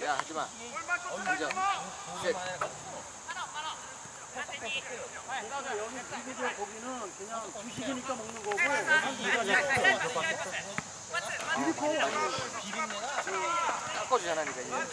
야, 하지마. 그죠? 셋. 여기 비비드 고기는 그냥 주식이니까 먹는 거고 비린내가 깎아주잖아, 그러니까.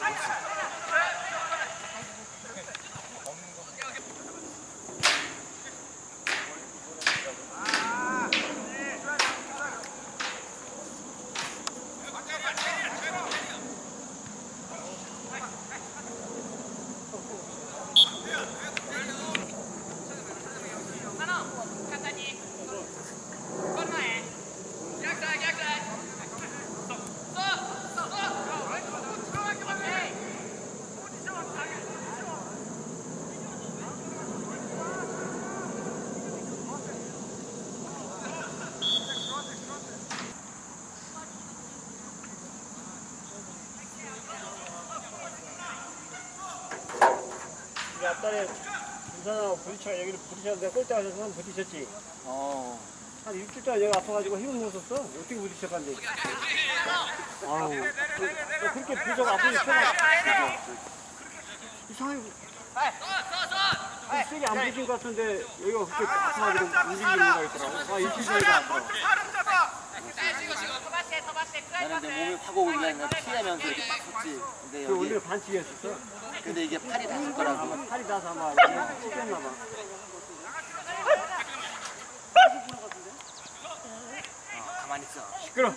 앞달에 부산하고 부딪혀가 여기를 부딪혔는데 꼴대 가서 한 부딪혔지. 한 일주일 동안 여기 아파가지고 힘을 못 썼어. 어떻게 부딪혀간대. 아우. 그렇게 부딪혀가 아프니 쳐가. 이상하게. 세게 안 부딪힌 것 같은데 여기가 그렇게 아파가지고 움직이는 데가 있더라고. 아, 일주일 전에가 아프더라고. 나는 내 몸에 파고오는 게 아니라 피하면서 이렇게 막 섰지. 근데 여기 원래 반칙이었었어. 근데 이게 팔이 닿을 거라고. 아마 팔이 닿아서 아마 찢겼나 봐. 가만히 있어. 시끄러.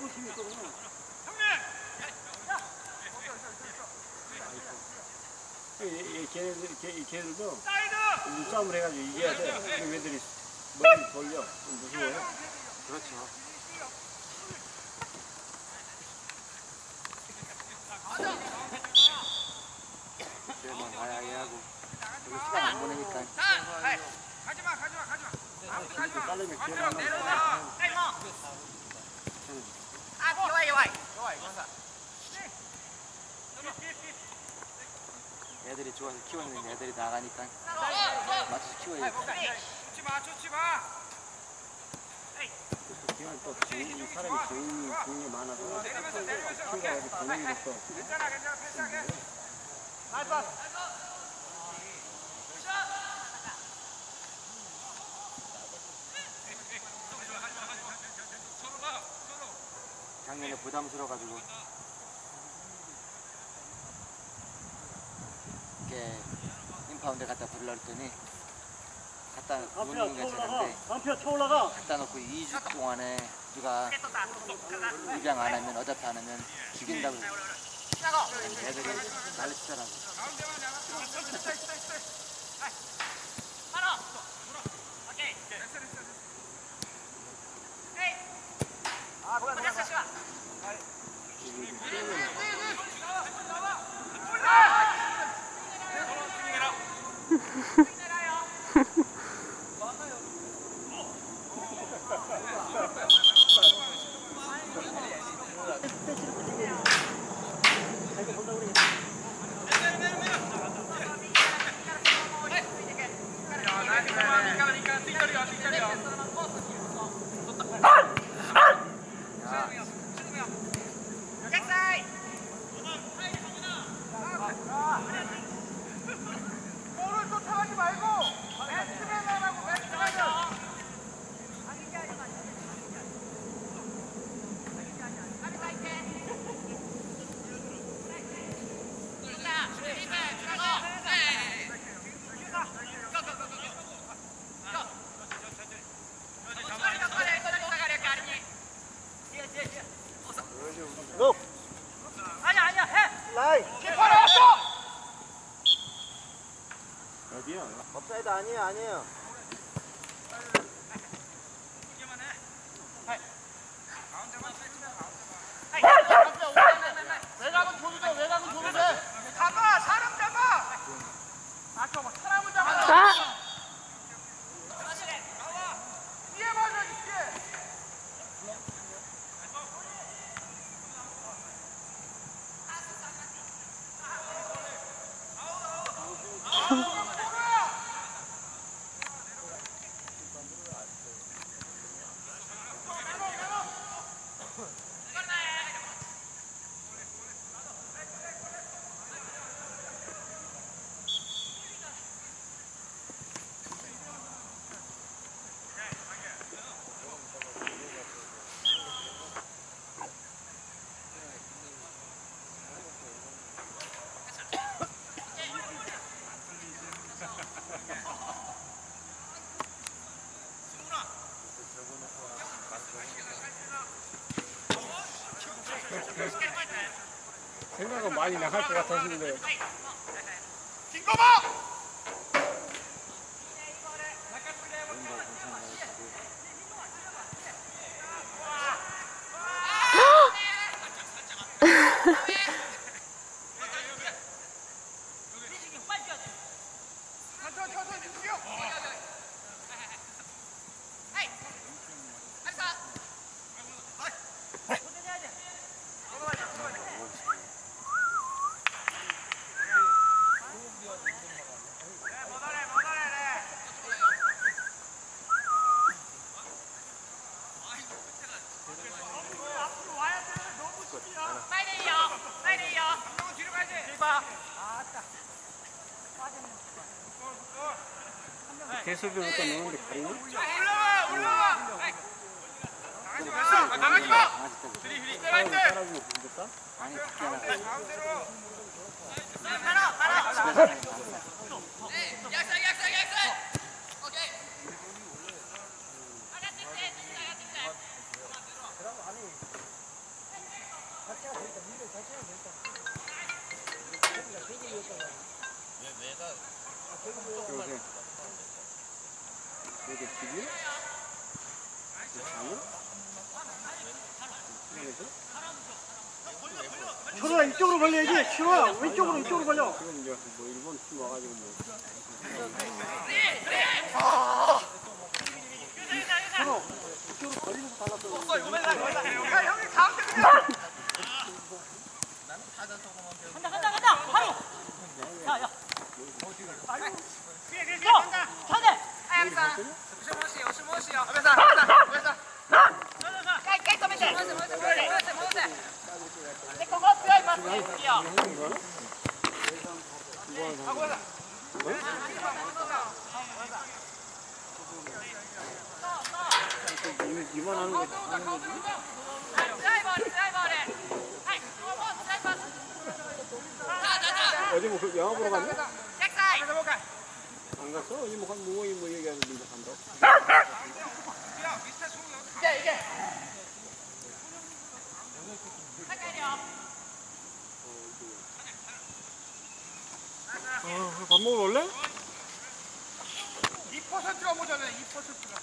걔들도 싸움을 해가지고 이겨야 돼. 근데 얘들이 머리를 돌려. 무서워요. 그렇죠. 그래만 와야 하고 여기 시간 안 보내니까. 가지마. 딸내미 기억 안 나. 애들이 좋아서 키우는 애들이 나가니까 맞춰서 키워야지. 좋지 마. 그냥 또 이 사람이 종이 많아서 키우가 어디 번영이 없어. 괜찮아. 패스하게. 작년에 부담스러워가지고 이렇게 인파운드 갖다 부르려 했더니 갖다 놓는 게 괜찮은데 한표 쳐올라가. 갖다 놓고 2주 동안에 누가 입양 안 하면 어차피 안 하면 죽인다고 애들이 난리치더라고. 업사이드 아니에요. 외곽은 줘도 돼. 잡아, 사람 잡아. 사람을 잡아. 뒤에 맞아, 뒤에. 많이 나갈 것 같았는데. 김거봐! 대수비 놓고 넣는데 가리네? 올라와! 나가지 마! 따라주면 모르겠다? 아니 밖에 하나 가운데로! 여기 집이? 철호야 이쪽으로 걸려야지. 철호야 왼쪽으로 이쪽으로 걸려. 지금 이제 뭐 일본 팀 와가지고 뭐. 철호 이쪽으로 걸리면서 달랐어. 야 형님 가운데 그냥! 간다 바로 야야 이만 하는 거지. 어제 뭐 영화 보러 갔냐? 안 갔어? 어제 뭐 얘기하는데 이제 간다고? 밥 먹으러 올래? 2%가 모자라네 2%가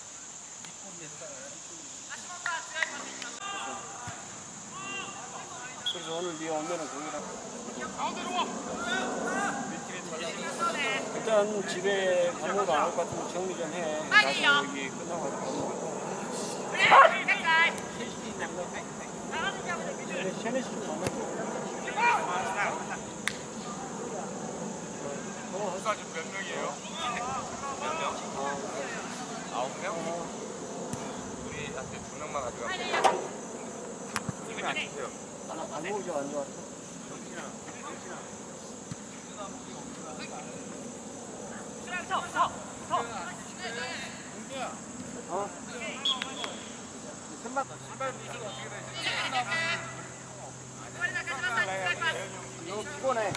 그래서 오늘 네 오면은 거기다. 가운데로 와! 일단 집에 밥 먹으러 안 올 것 같으면 정리 좀 해. 나중에 여기 끝나고 가서 밥 먹고. 샤네스 좀 만나고. 부사 지금 몇 명이에요? 몇 명? 9명? 우리한테 2명만 가져가면 이분이 안 주세요. 안 먹으죠, 안 좋았어. 어? 신발 미수가 어떻게 되지? 너무 피곤해.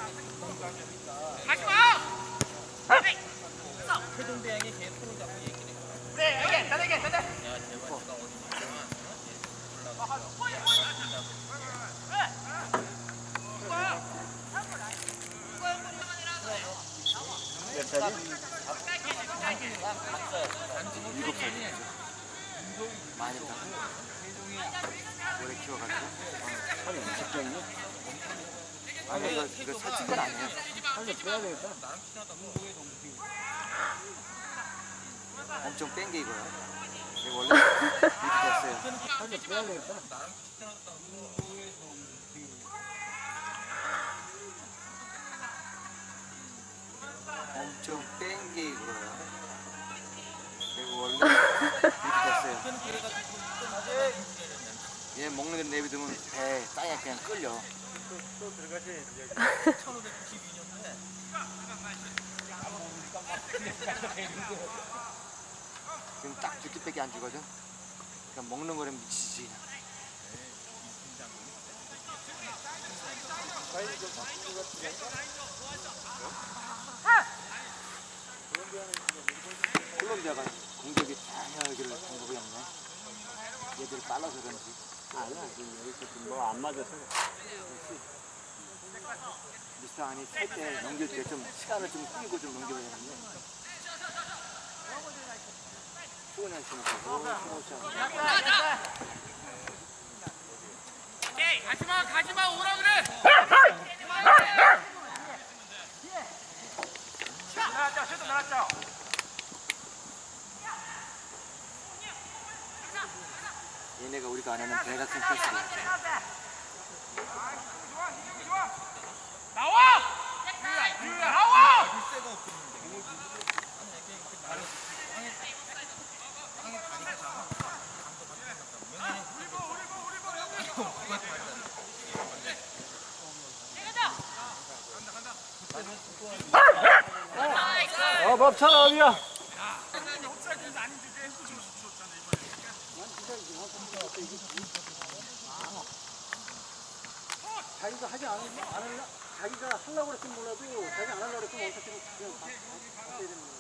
최종대왕이 걔 손을 잡고 얘기를 해. 네, 다 되게. 야, 제발 누가 어디 있지만 몇 살이? 7살이지. 많이 컸고 오래 키워가지고 살이 엄청 쪘네. 아니 이거 살찐 건 아니에요. 살좀 빼야 되겠다. 엄청 뺀 게 이거야. 이거 원래 이렇게 됐어요. 살좀 빼야 되겠다. 엄청 뺀 게 이거야. 그리고 원래 이렇게 됐어요. 얘 먹는 데 내비두면 배 땅에 그냥 끌려. 또 들어가지. 1592년도에 지금 딱 2끼밖에 안 주거든. 그냥 먹는 거는 미치지. 콜롬비아가 공격이 전혀 여기를 공격이 없네. 얘들이 빨라서 그런지. 아니야, 여기서 뭐 안 맞아서. 미스터 안이 찰 때 넘길 때 좀 시간을 좀 끌고 좀 넘겨야 되는데 수근이 씨는 오케이, 가지마, 오라 그래! 나왔죠, 슛도 나왔죠? 얘네가 우리가 안 하는 배 같은 패스를 나와! 나와! 멈춰라, 어디야? 자기가 하지 않을라? 자기가 하려고 그랬으면 몰라도 자기가 안 하려고 그랬으면 어차피 그냥 바꿔야 되는 거야.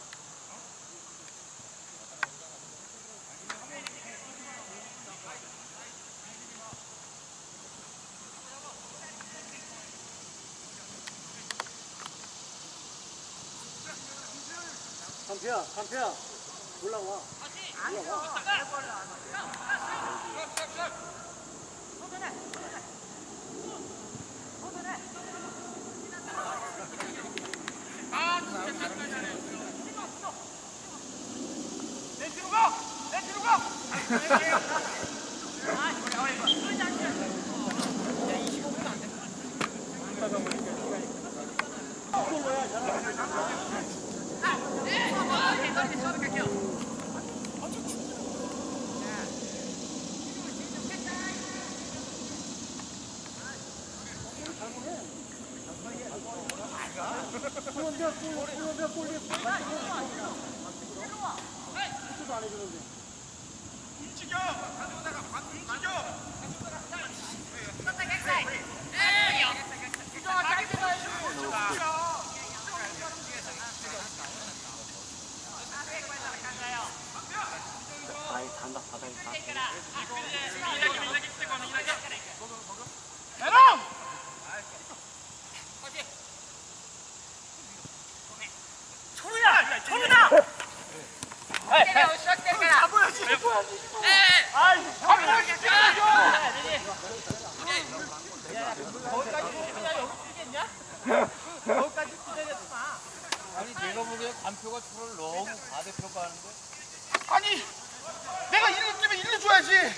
간표야, 올라와. 내 뒤로 가! 움직여! 아이, 간다, 바닥에 다. 대롱! 초루다! 잡아야지! 아이, 거기까지 기다렸지 마. 아니 내가 보기에 관표가 초를 너무 과대평가하는데. 아니, 내가 일로 뛰면 일로 줘야지.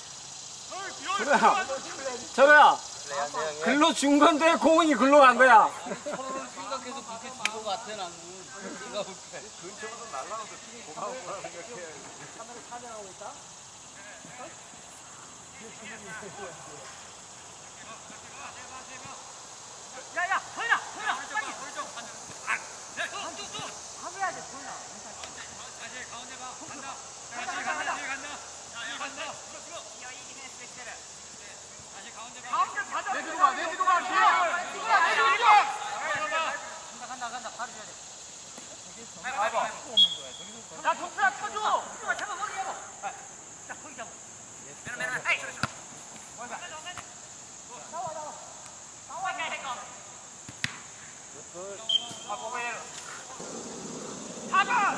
철호야, 글로 준 건데 공이 글로 간 거야. 서로를 생각해서 그렇게 준 것 같아 나는. 내가 볼 때. 근처로도 날라가도 고마운 거라 생각해. 카메라 촬영하고 있다? 야야 소연아 빨리 가봐야 돼 소연아 다시 가운데 봐. 간다. 다시 간다. 다시 가운데 봐. 내 뒤로 가. 내 뒤로 가. 간다 바로 줘야 돼 봐봐. 야 동수야 쳐줘 잡아 거기 잡아 자 거기 잡아 매너 에이 나와 이거 잡아.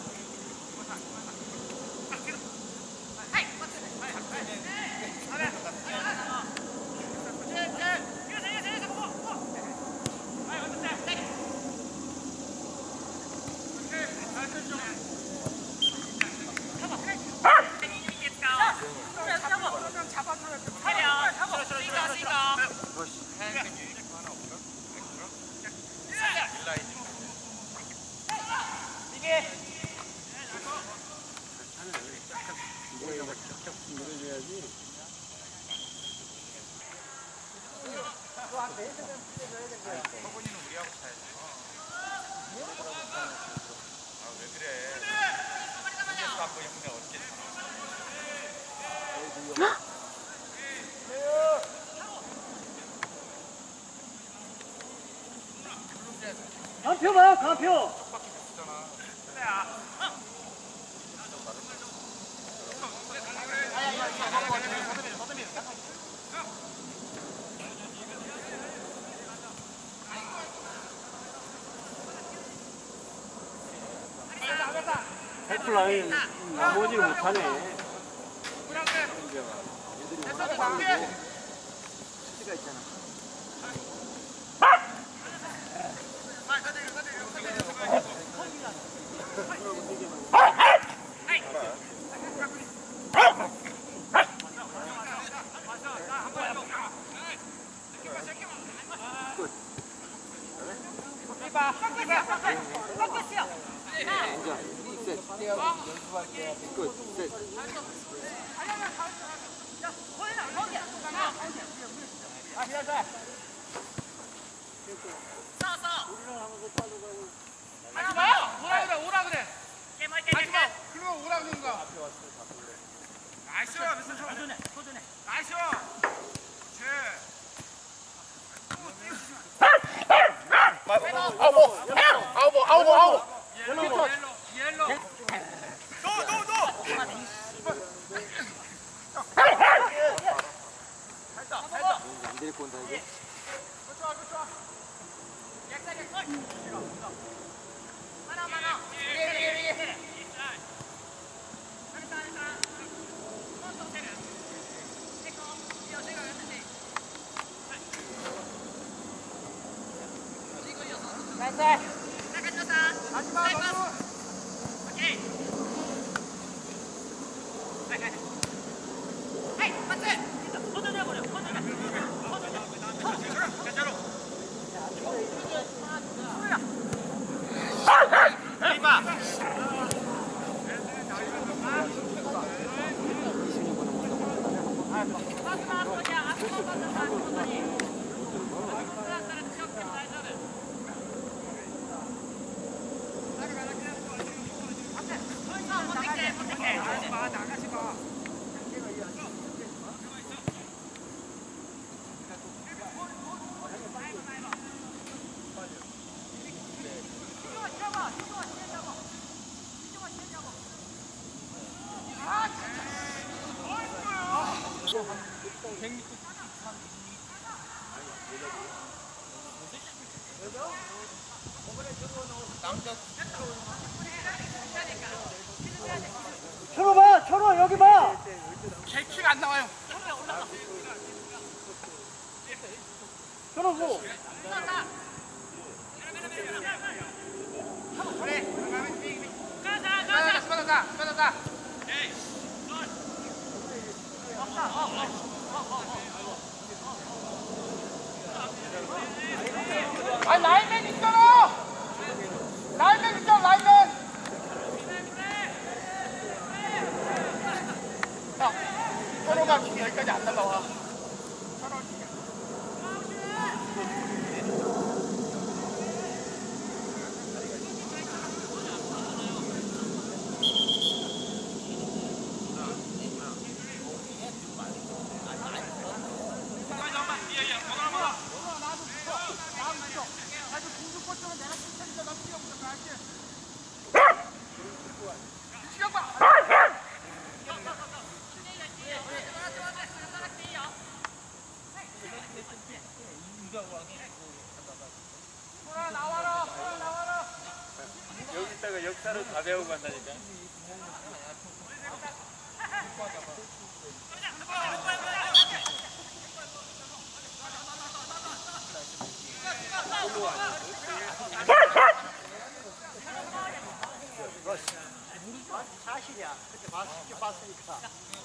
서군이는 우리하고 차야지. 아, 왜 그래? 혼자서 한번 형네 어떻게 간표 봐, 간표. 파이프라인 나머지는 못하네. 애들이 워낙 빠르고 수비가 있잖아. 안 데리고 온다 이게? 철호 봐, 철호 여기 봐. 제 키가 안 나와요. 철호 보. 아 라인맨 있잖아. 라인맨 있잖아 라인맨. 서로가 지금 여기까지 안 날라와. 여기 있다가 역사를 다 배우고 간다니까. 사실이야. 그때 봤으니까.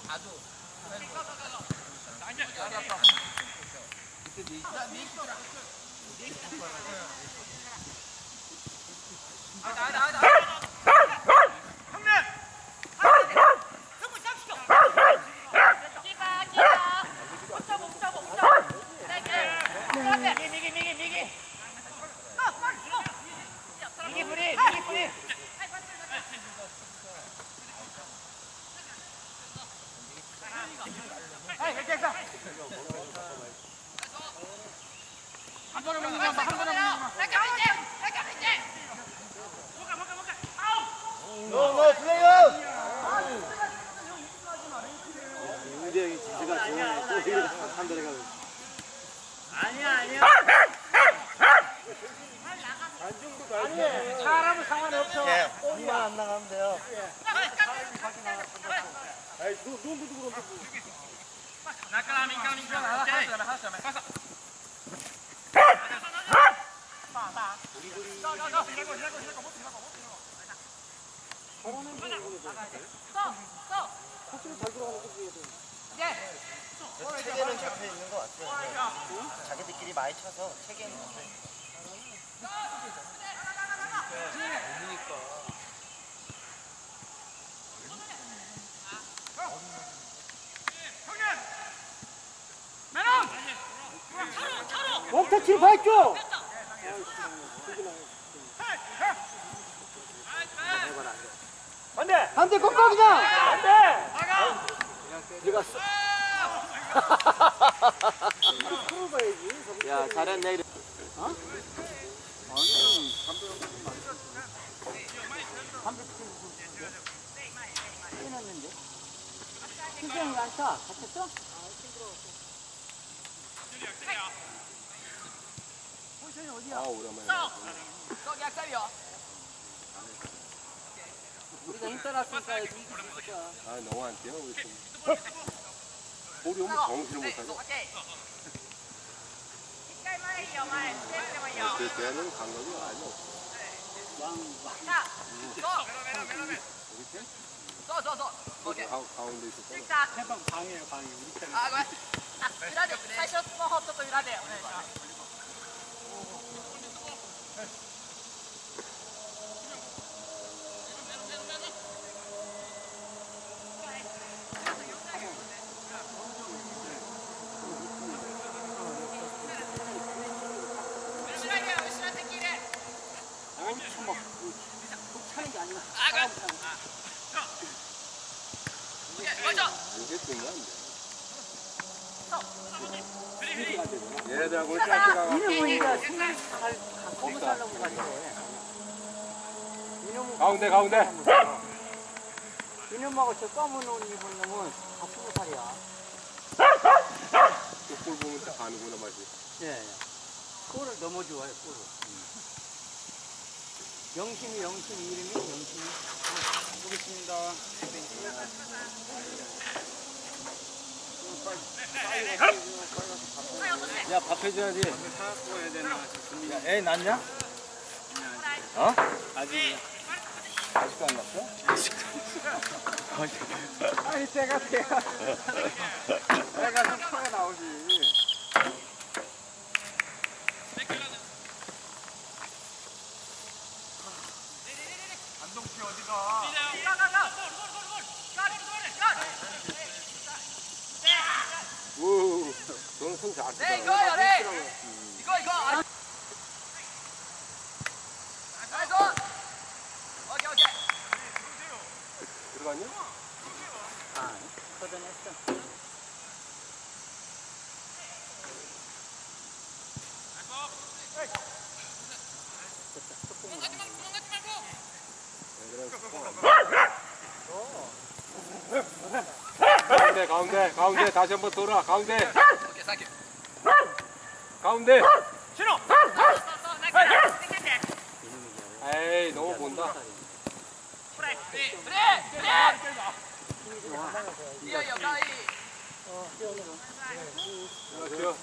너 플레이어! 윤대영이 지수가 좋아해. 또 이렇게 한 들어가고. 아니야. 사람은 상관없어. 엄마. 안 나가면 돼요. 아이, 누군데도 그런데 뭐. 체계는 잡혀 있는 것 같아요. 자기들끼리 많이 쳐서 체계는 잡혀 있는 것 원터치로 봤죠? 안돼! 안돼, 꺾어기자! 안돼! 들어갔어. 풀어봐야지. 야, 잘했네. 어? 아니, 해놨는데? 신경이 안 차? 다쳤어? 포지션이 어디야? 아, 오랜만에. 우리가 힘 따랐으니까 이길 수 있어. 아, 너무 안 뛰어, 우리 팀. 볼이 오면 정신을 못 하죠. 그 대는 감각이 아주 없어. 가운데 있었어. 해방 방해요, 방해. 우리 때문에. 裏で最初スマホちょっと裏でお願いします。 엄청 막, 차는 게 아니라. 이게 중요한 얘네들하고 짤때가 이놈은 이제 생각이 거기 살려고 가지고. 가운데. 이놈하고 저 검은 옷 입은 놈은 다 20살이야. 꼴 보면 딱 아는구나, 맛이. 예. 꼴을 너무 좋아해, 꼴을. 영심이 이름이 영심이. 보겠습니다. 야, 밥 해줘야지. 야, 애 낳냐? 어? 아직도 안 낳았어? 아니, 때가 좀 커야 나오지. 안동씨 어디가? 오, 너는 손 잘 쓰다. 이거요, 네. 이거. 나이스. 오케이. 들어갔냐? 아, 걷어냈어. 가운데 다시 한번 돌아. 가운데. 오케이, 땡큐. 가운데. 신호. 에이, 너무 본다. 그래. 이거 가이. 그렇죠.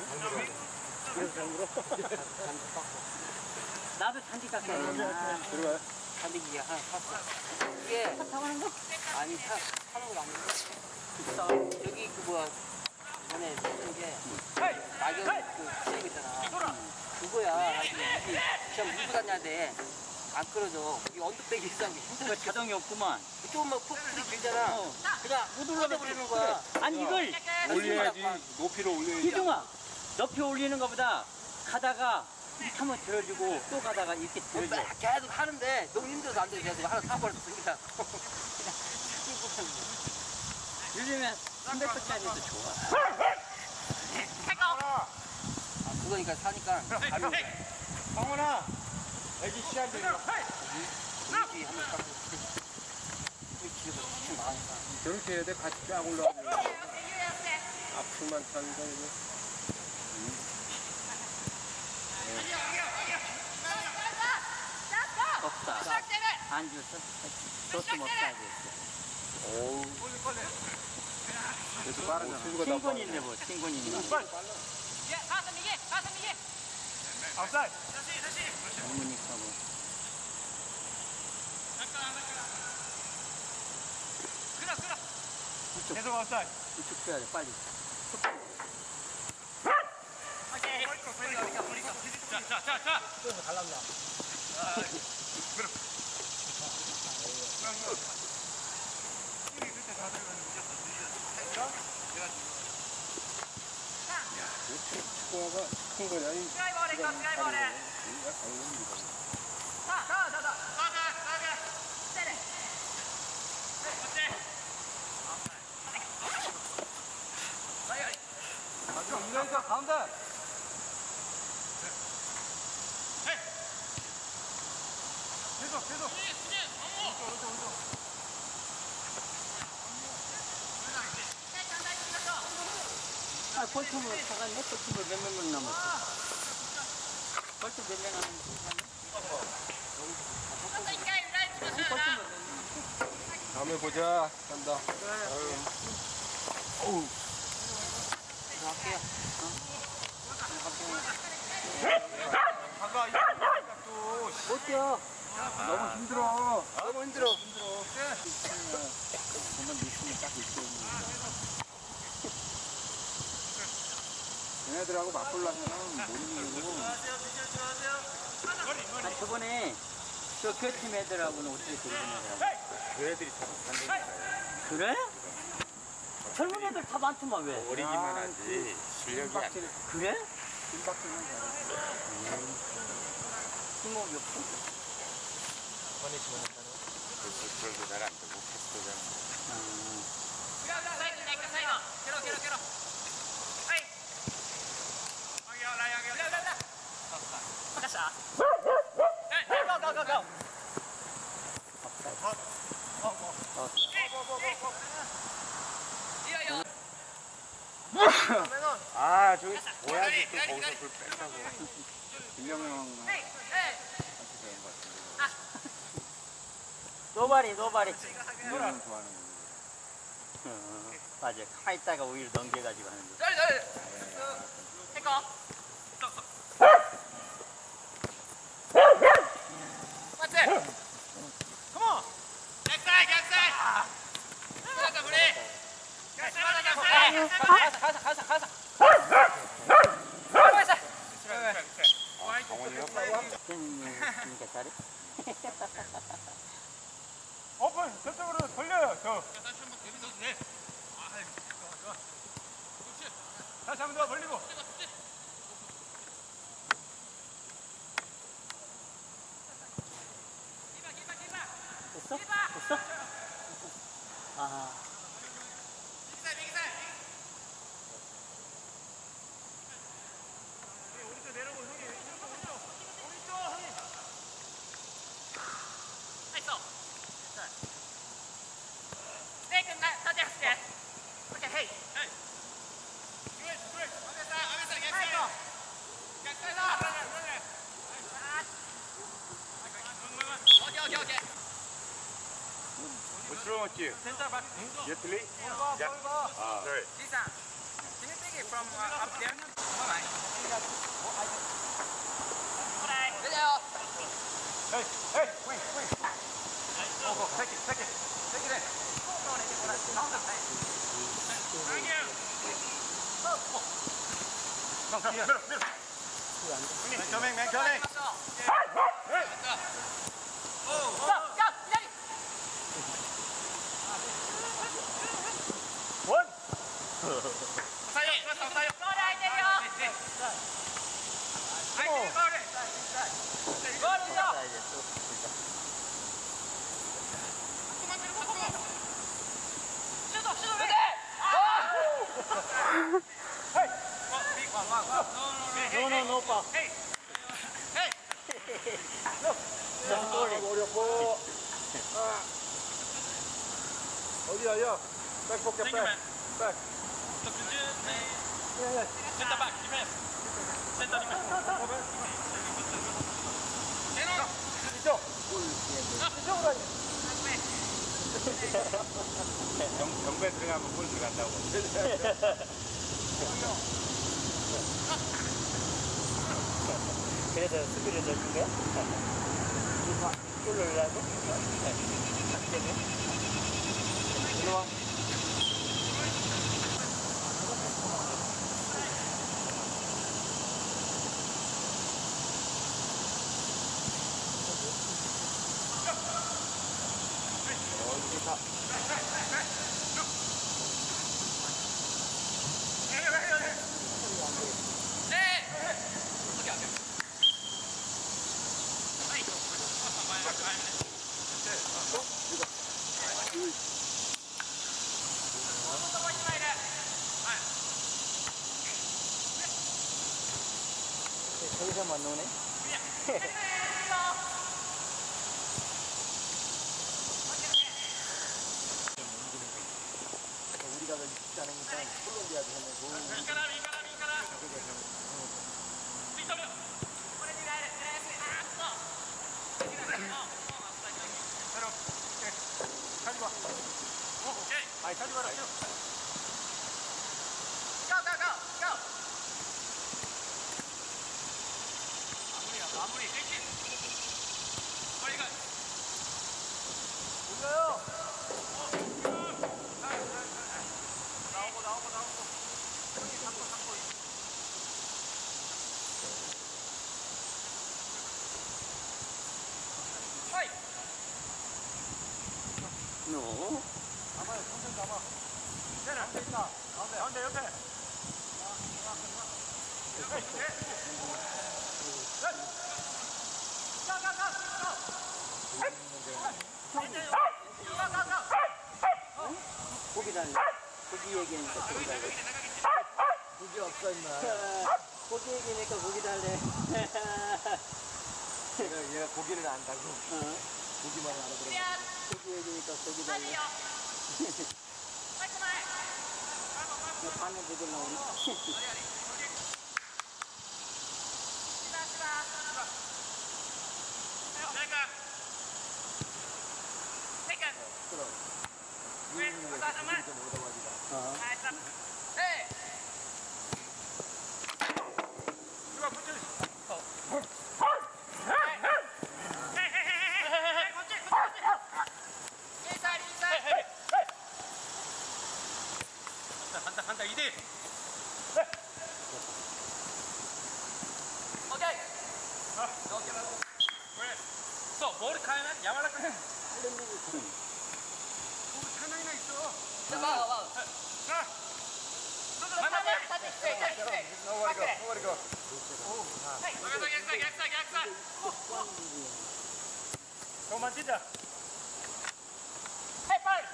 나도 잔디 깎아야 되나. 들어가요. 잔디기 하나 샀어. 이게 차 타고 하는 거? 아니, 타는 거 아니고. 여기 전에 쓰는 게 낙엽 그 있잖아. 그거야. 이게 시험 물고 다녀야 돼. 안 끌어져. 이 언덕배기 있어. 힘들어. 자정이 없구만. 조금만 폭풀이 길잖아. 그냥 못 올라버리는 거야. 아니 이걸 올려야지. 높이를 올려야지. 희중아 높이 올리는 것보다 가다가 이렇게 한번 들어주고 또 가다가 이렇게 들어줘. 막 계속 하는데 너무 힘들어서 안 돼. 그래서 하나 사고를 그냥 요즘에 300짜리도 좋아. 그거니까 사니까 가면 성훈아, 애기 시간 되냐? 분위기 한번 딱 길에서 지금 나가니까 저렇게 해야 돼. 같이 쫙 올라가면. 앞으로만 타니까 이거. 없다. 안 줬어? 줬으면 없어야 돼. 오우. 그래서 빠르잖아. 친군인데 뭐, 친군인데. 아웃사이드. 전문이니까 뭐. 계속 아웃사이드. 이쪽 줘야 돼, 빨리. 자. 그래서 갈란다. 축구화가 큰 거냐? 이 이러니까 가운데. 계속. 아, 벌점을 사갔네? 벌점을 몇 명 남았어? 벌점 몇 명 남았어? 다음에 보자. 간다. 어우. 들어갈게요. 가가 이러니까 또. 못 뛰어. 너무 힘들어. 너무 힘들어. 정말 미션이 딱 있어. 얘네들하고 맞불려면 못 이기고. 아, 저번에 저 교팀 애들하고는 어떻게 들은 애들하고? 그 애들이 다 반대니까요. 그래? 젊은 애들 다 많더만 왜? 어리기만 하지 실력이 안 돼. 그래? 빈박질만 잘해. 팀워크 없어? 스트롤도 잘 안 되고 패스도 잘 안 돼. 아 저기 뭐야지 또 거기서 불 뺐다고. 김경영한테 배운 것 같은데. 노바리. 김경영 좋아하는 거. 맞아. 가 있다가 오히려 넘겨가지고 하는데. 그러니까 잘해? 오픈 저쪽으로 돌려요. 다시 한 번 더 벌리고. 됐어? 아. What's wrong with you? Center back. You have to leave? Yeah. Sorry. Can you take it from up there? Hey, wait. Go, take it in. Come here. Man coming. One. No, 오빠. 어렵고. 어디야, 야. 백 볼게, 백. 백. Center back, defense. Center defense. 이쪽. 이쪽으로 몸에 들어가면 골 들어간다고. 그래서 수비를 줬는 거야? 골을 넣으라고? 일로 와. 저기서만 노네? 우리가 더 쉽지 않으니까 콜롬비아도 해내고. 아니, 가지 마라. 마무리. 빨리 가. 올려요. 나오고. 삼고. 하이. 너? 잡아요, 손좀 잡아. 가운데 있다. 가운데 옆에. 고기 달래. 고기 얘기니까 고기 달래. 고기 없어, 임마. 고기 얘기니까 고기 달래. 얘가 고기를 안다고. 고기만 알아들어. 고기 얘기니까 고기 달래. 반은 되게 나오네. 간다 2대. 오케이. 그래. 또 머리카락은 야말라카. 하나이나 있어. 와. Nobody go. 약삭. 조금만 뛰자. 헤이 빨리.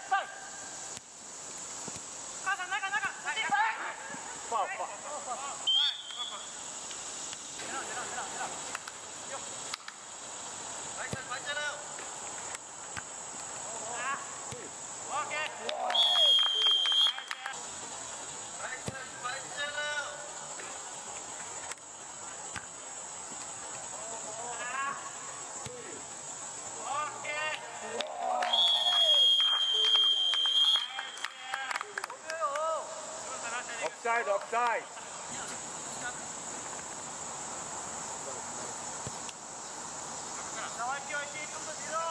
나가. 빠. 내려. 맞잖아요. 오케이. Offside. 나갈게요. 좀더 뒤로.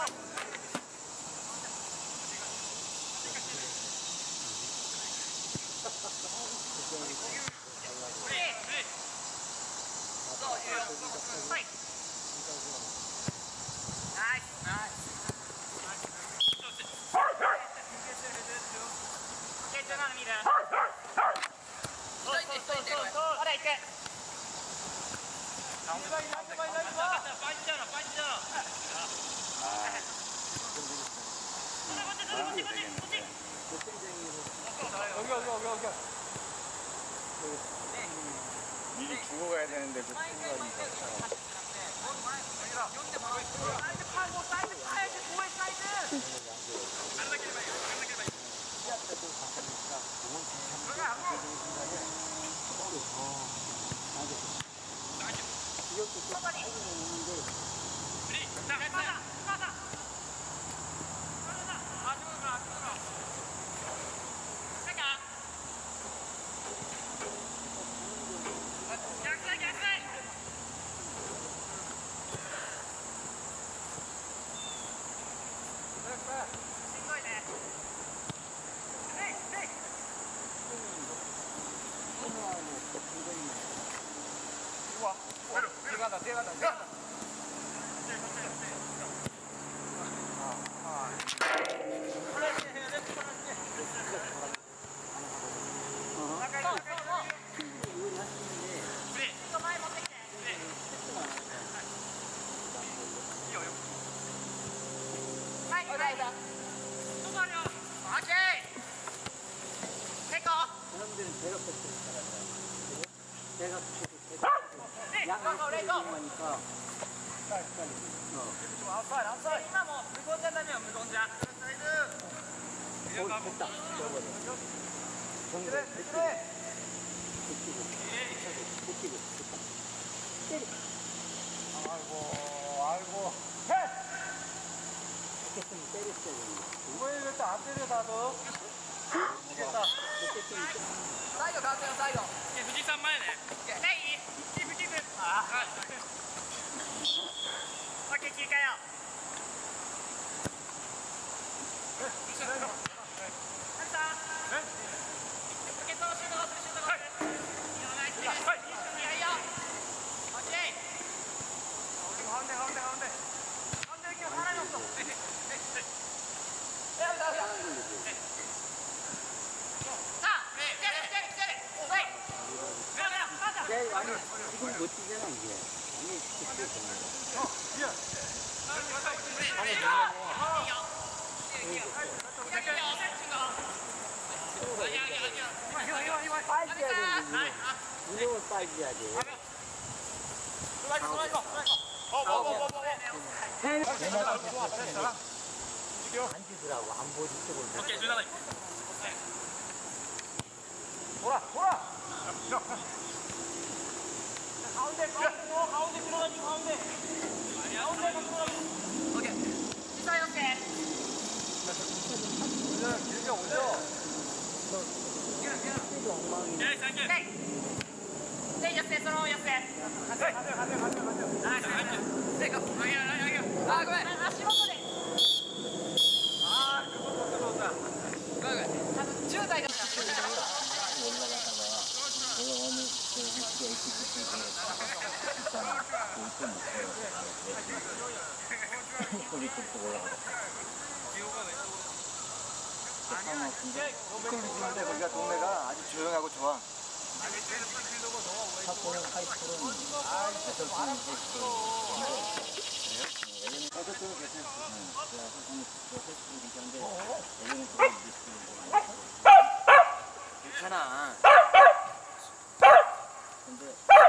여기. 미리 죽어가야 되는데 그 친구가 사이드 파야지. 뭐해 사이드. 사람들은 대각 패스를 잘하더라고요. 대각 패스, 양쪽 패스를 하니까 빨리. 됐다. 저거는. 정대. 붙이고. 때리. 아이고. 어쨌든 때렸어야 되는데. 왜 이렇게 안 때려 나도? 미치겠다. 富士山前ね。第一、富士山。あ、はい。オッケー、切り替えよう。ハルさん。ポケットのシュートがする、シュートがする。いいよ、ナイスです。いいよ。オッケー。 가운데. 가운데 이렇게 사람이 없어. 아니, 지금 못 뛰잖아, 이게. 아니, 빠져야 되는데, 무조건 빠져야 돼. 앉으더라고, 안 보지, 쪽을. 오케이, 준하다. 돌아. 가운데 들어가지, 가운데. 오케이. 시사 연계. 길게 올려. 네, 땡. 네, 옆에 서로 옆에. 가자. 아, 내가 아니야. 아, 그래.足元で。 그것도 들어온다. 그래. 10代だから。 올라가다가 내가 어느 그 위치가 있을 때 있잖아. 그때 못 소리 듣고 올라가다. 근데 거기가 동네가 아주 조용하고 좋아. 사고는 하이스쿨은 어설픈 어쨌든 괜찮지. 괜찮아. 근데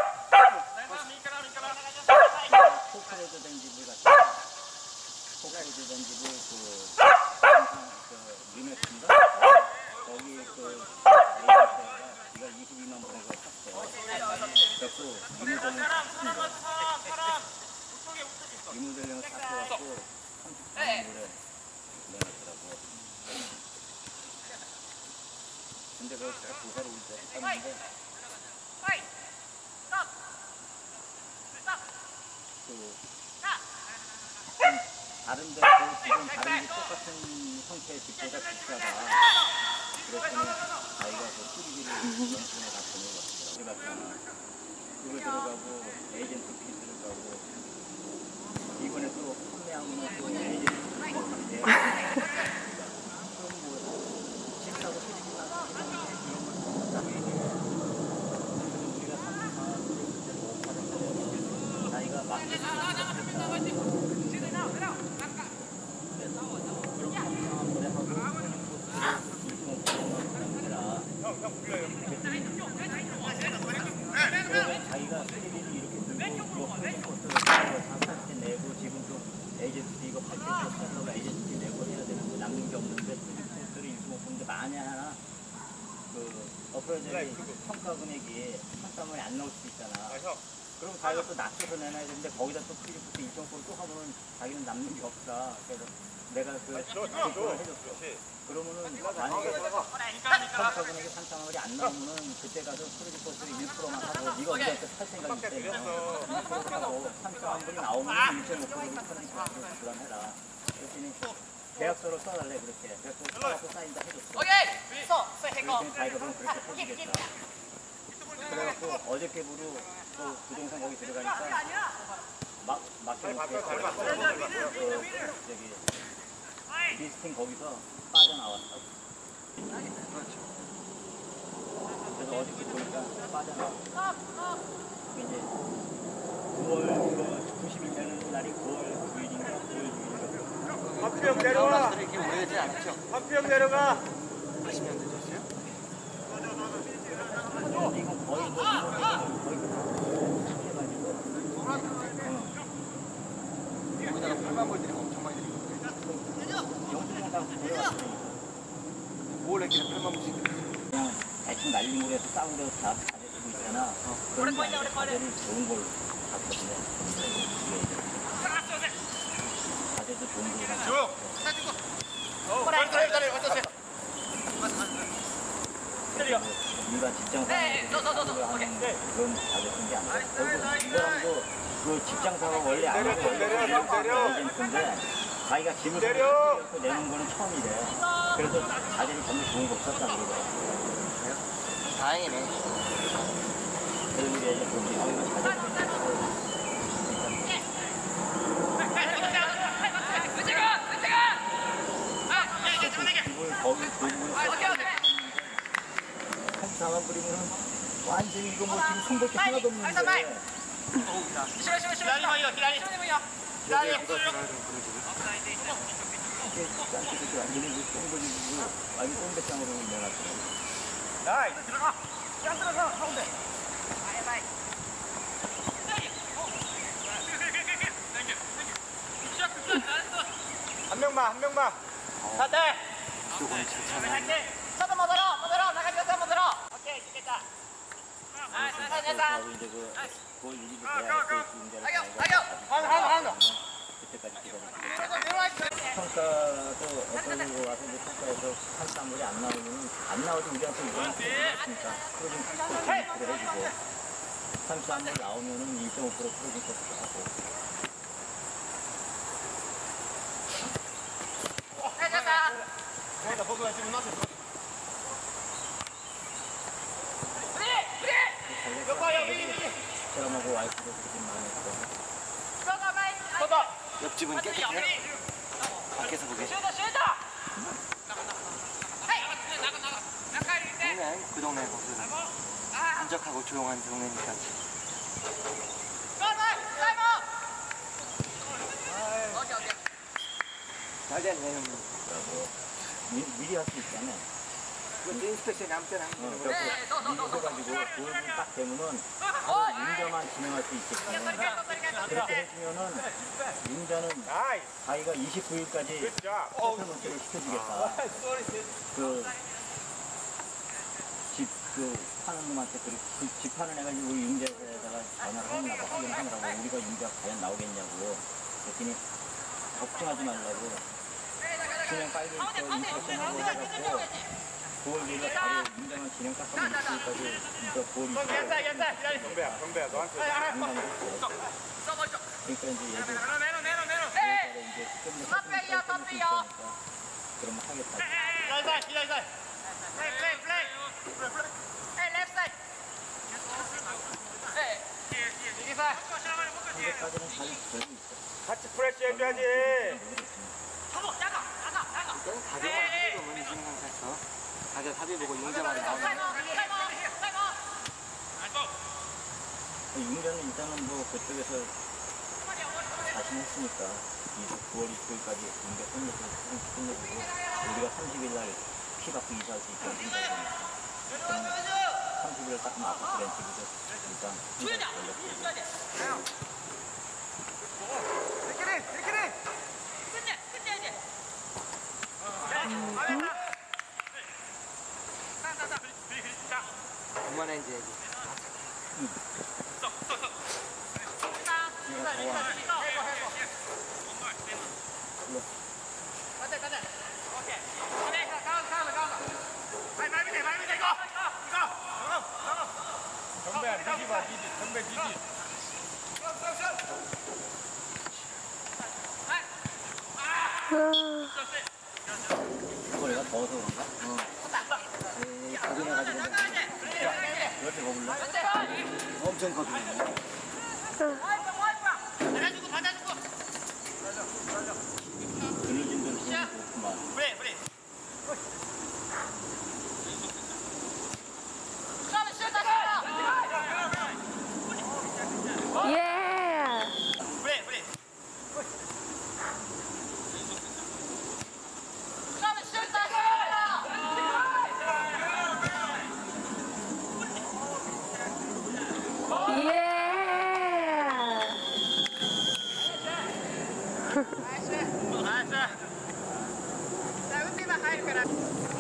포크로드 된 집을 갖다가 포크로드 된 집을 그 유네스인가 거기 그 에이전트가 네가 22만 원에 샀어. 그래갖고 리모델링을 싹 해갖고 34만 원에 내놨더라고. 근데 그걸 제가 조사를 올 때 샀는데 다른 데 지금 다른 데 똑같은 형태의 집보다 비싸다. 그랬더니 자기가 그 수리비를 연준에 다 보내봤더라고. 그걸 들어가고 에이전트 피스를 가고 이번에 또 판매하면 또 에이전트 피스를 그럼 뭐 집사고 수리비 나가고 우리가 34만 나이가 막 자기가 수리비를 이렇게 들고 상한테 내고 지금 좀 에이전트 이거 800원 사서 에이전트 내고 해야 되는데 남는 게 없는데 수리비를 일주일 근데 만에 하나 그 어프로저리 평가 금액이 3,000원이 안 나올 수도 있잖아. 그럼 자기가 또 낮춰서 내놔야 되는데 거기다 또 프리부터 2.9를 또 하면은 자기는 남는 게 없다. 그래서 내가 그 조건을 해줬어. 그러면은 만약에 평가 금액이 3,000원이 안 나오면은 그때 가서 프리지 버스를 1%만 하고 네가 우리한테 팔 생각이 때문에 1% 하고 3,000원이 나오면 2.5%를 프리지 버스를 부담해라. 그랬더니 계약서를 써달래 그렇게. 그래서 써갖고 사인도 해줬어. 오케이. 그랬더니 자기가 그럼 그렇게 해주겠다. 그래갖고 어저께부로 또 부동산 거기 들어가니까 막혀놓고 저기 리스팅 거기서 빠져나왔어. 그래서 어저께 보니까 빠져나왔어. 이제 9월 91년 날이 9월 9일인가 9월 6일인가 한평 내려와. 이렇게 오래되지 않았죠? 한평 내려가. 80년대 줬어요? 이건 거의 뭐 여기다가 8만 벌 들이면 엄청 많이 들이거든요. 영수증 다 보여왔으니 뭘 했길래 8만 벌씩 들였어요? 그냥 대충 날린 거에서 싸우려서 다 가져주고 있잖아. 그런 게 아니라 가재를 좋은 걸로 갔거든요. 가재도 좋은 걸로 조용. 빨리 왔다. 일반 직장사로 하는 그런 가재인 게 아니라 이 사람도 그 직장사가 원래 안 하고 에이전트인데 자기가 짐을 내는 거는 처음이래. 그래서 가재를 전부 좋은 거 없었다 그러더라고. 다행이네. 그런 게 이제 좀 기분을 거기 부분을 34만 뿌리면은 완전히 이거 뭐 지금 손볼 게 하나도 없는데. 이게 완전히 똥돌이고 완전 똥배짱으로 내놨어. 나이. 짱 들어가 가운데. 한 명만. 다 돼. 조금 괜찮아. 하고 이제 그걸 일이 돼야 그 문제를 그때까지 기다리고 평가도 어떤 거 와서 이제 평가에서 산수화물이 안 나오면 안 나오도 우리한테 이거는 그렇습니까? 프로진 코스를 해주고 산수화물 나오면은 1.5% 프로진 코스도 하고 사람하고 와이프도 그렇게 많이 했고 옆집은 깨끗해요? 밖에서 보게. 동네 그 동네 거기서 한적하고 조용한 동네니까. 잘 됐네 형님. 미리 할 수 있잖아. 그것도 인스펙션이 아무 때나 하면 되는 거야. 해가지고 보여주면 딱 되면은 바로 윤자만 진행할 수 있게끔 그렇게 해주면은 윤자는 나이. 자기가 29일까지 굿잡. 세트먼트를 시켜주겠다. 그 파는 놈한테 그 집 파는 애가 우리 윤자에다가 전화를 하느라고 확인하느라고 우리가 윤자가 과연 나오겠냐고 그랬더니 걱정하지 말라고 그냥 빨리 인스펙션 하고 해갖고 9월 1일 바로 윤자만 진행 깎아서 29일까지 이거 9월 2일 경배야 너한테. 그러니까 이제 얘들 이제 그러면 하겠다. 한국까지는 잘 되고 있어. 같이 프레시 해줘야지. 일단 가격을 합의 보면 이 상태에서 가격 합의 보고 용자만 나오면 윤자는 일단은 뭐 그쪽에서 자신 했으니까 9월 29일까지 윤자 끝내주고 우리가 30일 날 피 받고 이사할 수 있도록 생각합니다. 30일 딱 맞고 그랜치고서 일단 생각 걸렸고 그만해야지. 경배야 니디 봐 니디. 경배 니디. 거리가 더워서 그런가? 거기내가지고 이렇게 먹을래? 엄청 거든요. 들려진 데는 좋구만. 예. 打てば入るから。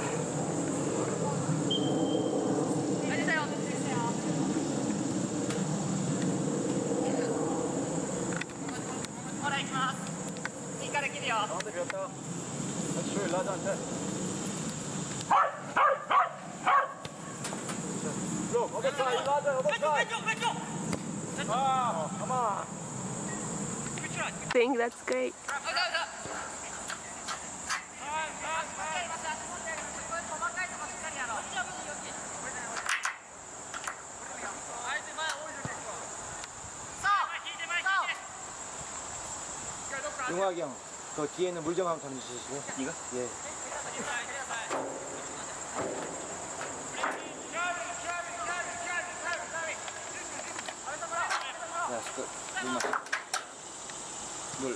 ほら行きます。いいから切るよ。 Think that's great. 용학이 형, 그 뒤에 있는 물정 한번 던지시고. 이거? 예. 야, 물 마셔. 물.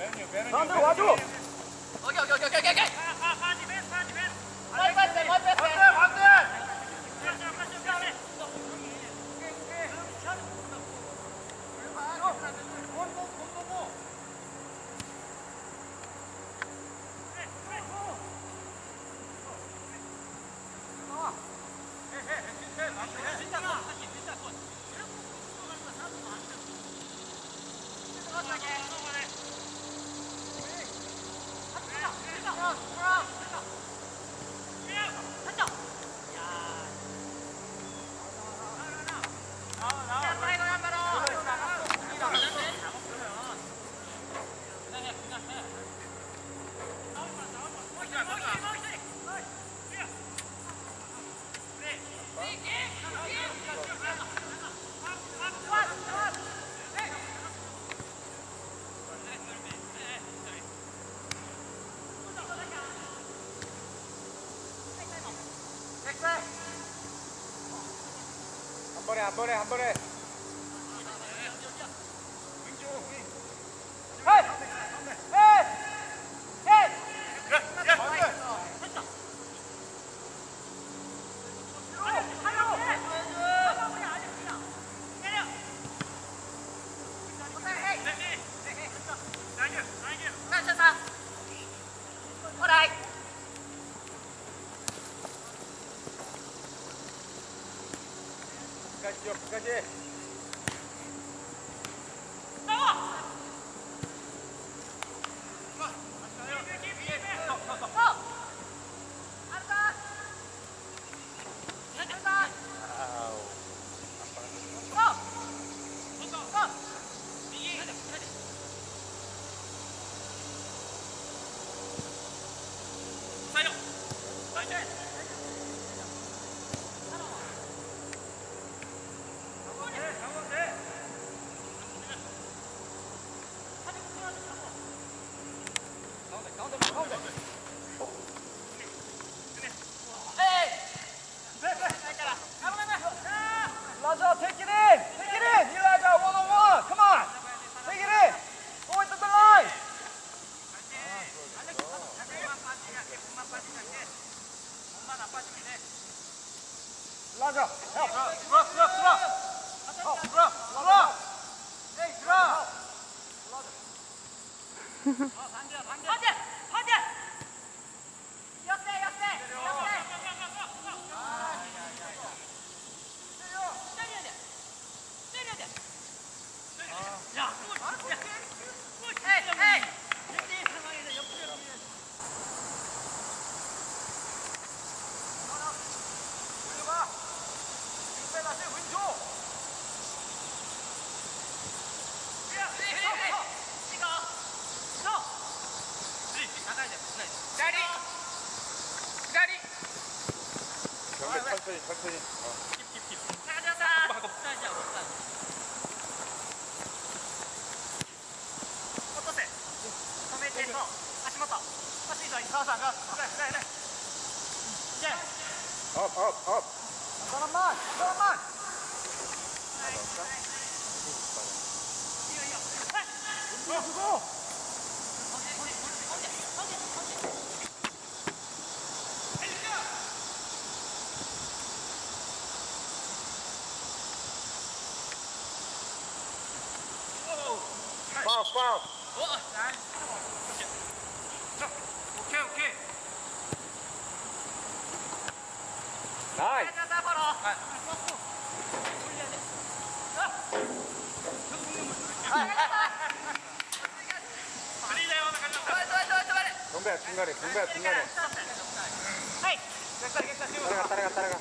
가운데로 와줘. 한 번에. 끝까지. 라자, take it in. 일라자, one on one. Come on. Take it in. Go into the line. 라자, help. 들어. 에이, 들어. 천천히. 업. 사람만. 주고. 파울. 오케이. 나이스. 동배야 중간에. 따라가.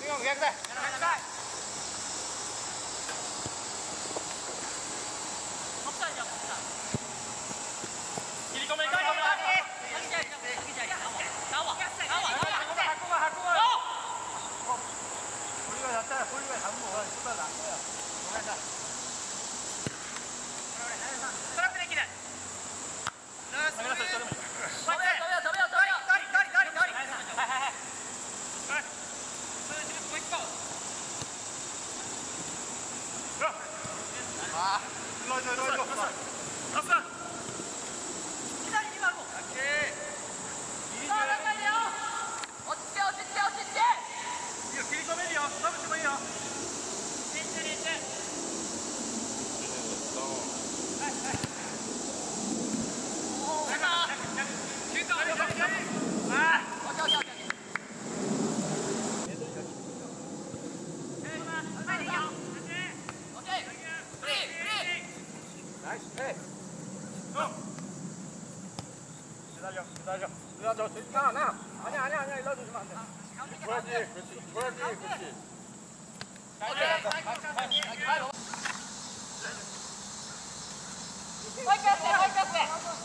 볼리가 잡은 거가 수가 난 거야. 기다려. 나. 아니야. 일로 주면 안 돼. 줘야지. 그렇지. Vai, Pepe!